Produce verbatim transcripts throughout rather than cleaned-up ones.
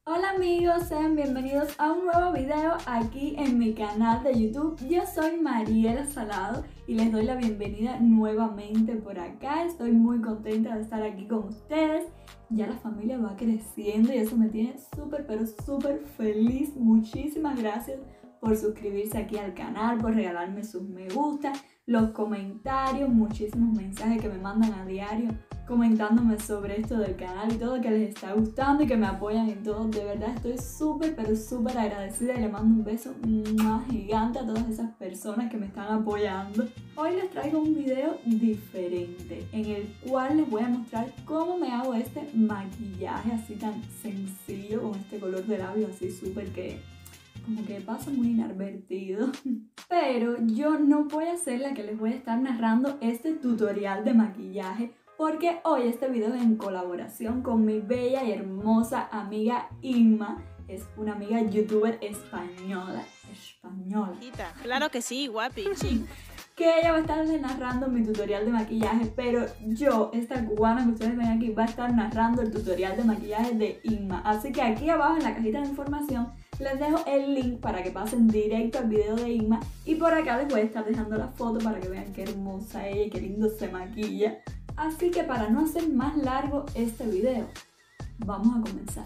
Hola amigos, sean bienvenidos a un nuevo video aquí en mi canal de YouTube. Yo soy Mariela Salado y les doy la bienvenida nuevamente por acá. Estoy muy contenta de estar aquí con ustedes. Ya la familia va creciendo y eso me tiene súper pero súper feliz. Muchísimas gracias por suscribirse aquí al canal, por regalarme sus me gusta, los comentarios, muchísimos mensajes que me mandan a diario comentándome sobre esto del canal y todo, que les está gustando y que me apoyan en todo. De verdad estoy súper pero súper agradecida y le mando un beso más gigante a todas esas personas que me están apoyando. Hoy les traigo un video diferente en el cual les voy a mostrar cómo me hago este maquillaje así tan sencillo, con este color de labios así súper que como que pasa muy inadvertido. Pero yo no voy a ser la que les voy a estar narrando este tutorial de maquillaje, porque hoy este video es en colaboración con mi bella y hermosa amiga Inma. Es una amiga youtuber española. Española. Claro que sí, guapi, sí. Que ella va a estar narrando mi tutorial de maquillaje, pero yo, esta cubana que ustedes ven aquí, va a estar narrando el tutorial de maquillaje de Inma. Así que aquí abajo en la cajita de información les dejo el link para que pasen directo al video de Inma, y por acá les voy a estar dejando la foto para que vean qué hermosa ella y qué lindo se maquilla. Así que para no hacer más largo este video, vamos a comenzar.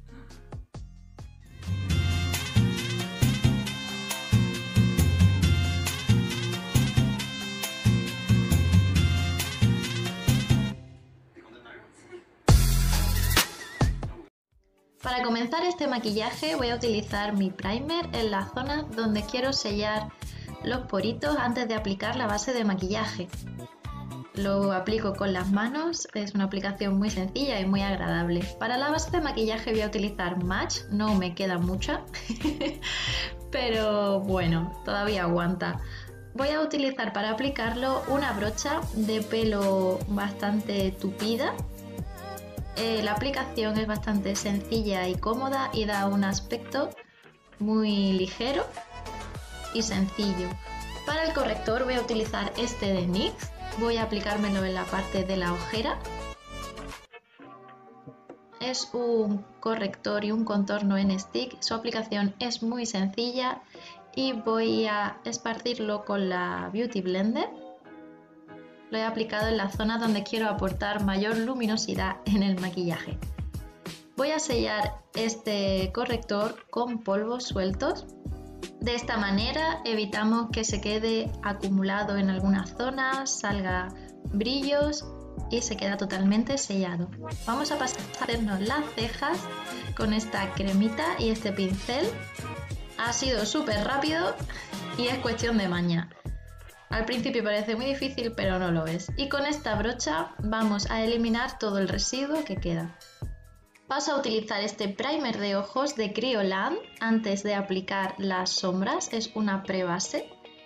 Para comenzar este maquillaje voy a utilizar mi primer en la zona donde quiero sellar los poritos antes de aplicar la base de maquillaje. Lo aplico con las manos, es una aplicación muy sencilla y muy agradable. Para la base de maquillaje voy a utilizar Match, no me queda mucha, pero bueno, todavía aguanta. Voy a utilizar para aplicarlo una brocha de pelo bastante tupida. Eh, la aplicación es bastante sencilla y cómoda y da un aspecto muy ligero y sencillo. Para el corrector voy a utilizar este de N Y X. Voy a aplicármelo en la parte de la ojera. Es un corrector y un contorno en stick. Su aplicación es muy sencilla y voy a esparcirlo con la Beauty Blender. Lo he aplicado en la zona donde quiero aportar mayor luminosidad en el maquillaje. Voy a sellar este corrector con polvos sueltos. De esta manera evitamos que se quede acumulado en algunas zonas, salga brillos y se queda totalmente sellado. Vamos a pasar a hacernos las cejas con esta cremita y este pincel. Ha sido súper rápido y es cuestión de maña. Al principio parece muy difícil, pero no lo es. Y con esta brocha vamos a eliminar todo el residuo que queda. Paso a utilizar este primer de ojos de Kryolan antes de aplicar las sombras. Es una prebase.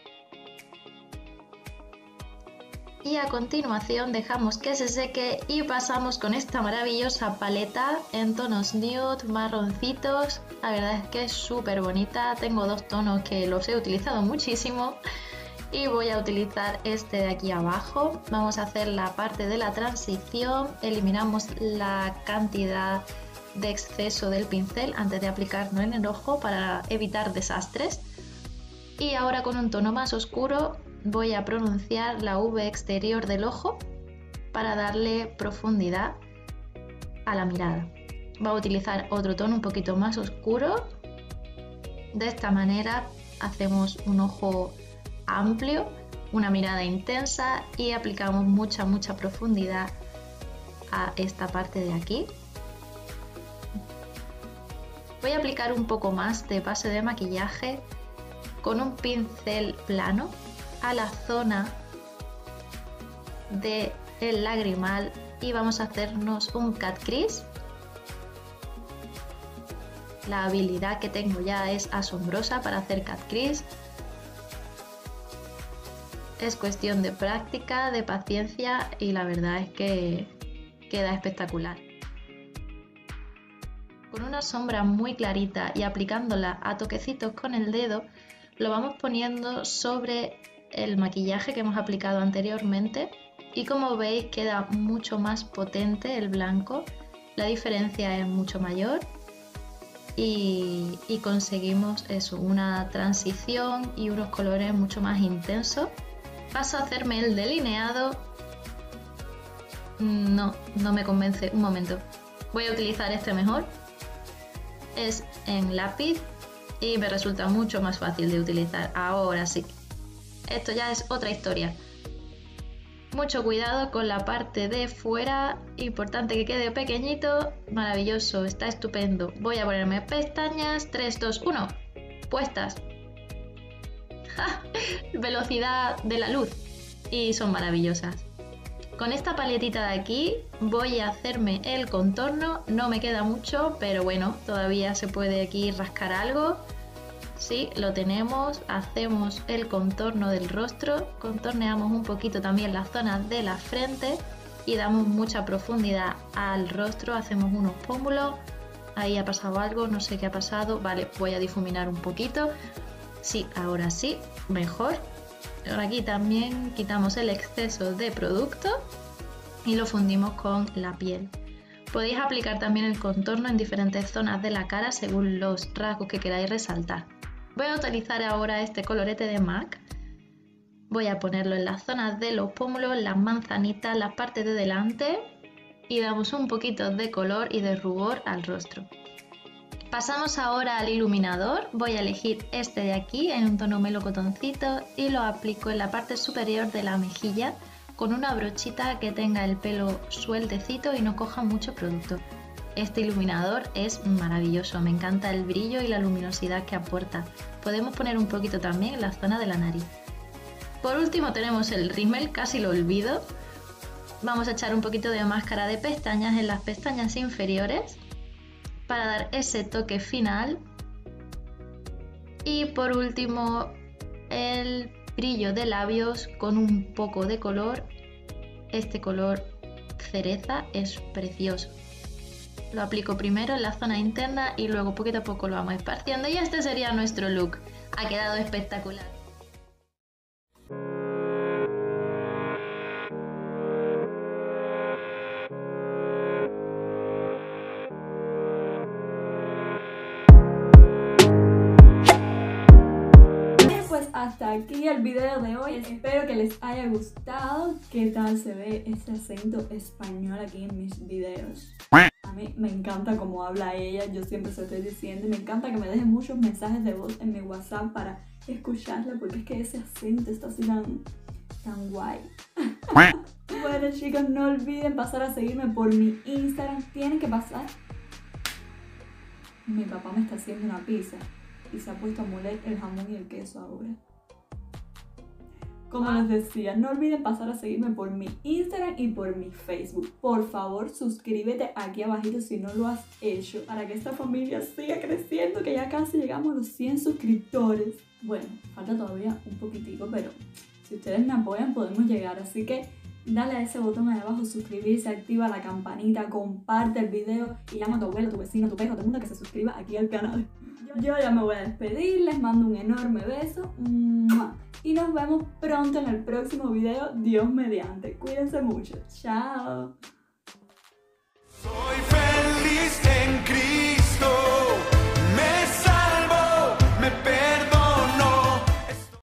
Y a continuación dejamos que se seque y pasamos con esta maravillosa paleta en tonos nude, marroncitos. La verdad es que es súper bonita. Tengo dos tonos que los he utilizado muchísimo. Y voy a utilizar este de aquí abajo. Vamos a hacer la parte de la transición. Eliminamos la cantidad de exceso del pincel antes de aplicarlo en el ojo para evitar desastres. Y ahora con un tono más oscuro voy a pronunciar la V exterior del ojo para darle profundidad a la mirada. Voy a utilizar otro tono un poquito más oscuro. De esta manera hacemos un ojo amplio, una mirada intensa y aplicamos mucha mucha profundidad a esta parte de aquí. Voy a aplicar un poco más de base de maquillaje con un pincel plano a la zona del lagrimal y vamos a hacernos un cut crease. La habilidad que tengo ya es asombrosa para hacer cut crease. Es cuestión de práctica, de paciencia y la verdad es que queda espectacular. Con una sombra muy clarita y aplicándola a toquecitos con el dedo, lo vamos poniendo sobre el maquillaje que hemos aplicado anteriormente y como veis queda mucho más potente el blanco, la diferencia es mucho mayor y, y conseguimos eso, una transición y unos colores mucho más intensos. Paso a hacerme el delineado. No, no me convence. Un momento. Voy a utilizar este mejor. Es en lápiz y me resulta mucho más fácil de utilizar. Ahora sí. Esto ya es otra historia. Mucho cuidado con la parte de fuera. Importante que quede pequeñito. Maravilloso, está estupendo. Voy a ponerme pestañas. tres, dos, uno. Puestas. Velocidad de la luz. Y son maravillosas. Con esta paletita de aquí voy a hacerme el contorno. No me queda mucho, pero bueno, todavía se puede aquí rascar algo. Sí, lo tenemos. Hacemos el contorno del rostro. Contorneamos un poquito también la zona de la frente y damos mucha profundidad al rostro. Hacemos unos pómulos. Ahí ha pasado algo, no sé qué ha pasado. Vale, voy a difuminar un poquito. Sí, ahora sí, mejor. Ahora aquí también quitamos el exceso de producto y lo fundimos con la piel. Podéis aplicar también el contorno en diferentes zonas de la cara según los rasgos que queráis resaltar. Voy a utilizar ahora este colorete de MAC. Voy a ponerlo en las zonas de los pómulos, las manzanitas, las partes de delante y damos un poquito de color y de rubor al rostro. Pasamos ahora al iluminador. Voy a elegir este de aquí en un tono melocotoncito y lo aplico en la parte superior de la mejilla con una brochita que tenga el pelo sueltecito y no coja mucho producto. Este iluminador es maravilloso, me encanta el brillo y la luminosidad que aporta. Podemos poner un poquito también en la zona de la nariz. Por último tenemos el rímel, casi lo olvido. Vamos a echar un poquito de máscara de pestañas en las pestañas inferiores para dar ese toque final. Y por último el brillo de labios con un poco de color. Este color cereza es precioso. Lo aplico primero en la zona interna y luego poquito a poco lo vamos esparciendo y este sería nuestro look. Ha quedado espectacular. Hasta aquí el video de hoy, espero que les haya gustado. ¿Qué tal se ve ese acento español aquí en mis videos? A mí me encanta cómo habla ella, yo siempre se lo estoy diciendo y me encanta que me dejen muchos mensajes de voz en mi WhatsApp para escucharla porque es que ese acento está así tan, tan guay. Bueno chicos, no olviden pasar a seguirme por mi Instagram, tienen que pasar. Mi papá me está haciendo una pizza y se ha puesto a moler el jamón y el queso ahora. Como les decía, no olviden pasar a seguirme por mi Instagram y por mi Facebook. Por favor, suscríbete aquí abajito si no lo has hecho para que esta familia siga creciendo, que ya casi llegamos a los cien suscriptores. Bueno, falta todavía un poquitico, pero si ustedes me apoyan podemos llegar. Así que dale a ese botón ahí abajo, suscribirse, activa la campanita, comparte el video y llama a tu abuelo, tu vecino, tu perro, todo el mundo que se suscriba aquí al canal. Yo ya me voy a despedir, les mando un enorme beso y nos vemos pronto en el próximo video, Dios mediante. Cuídense mucho, chao. Soy feliz en Cristo.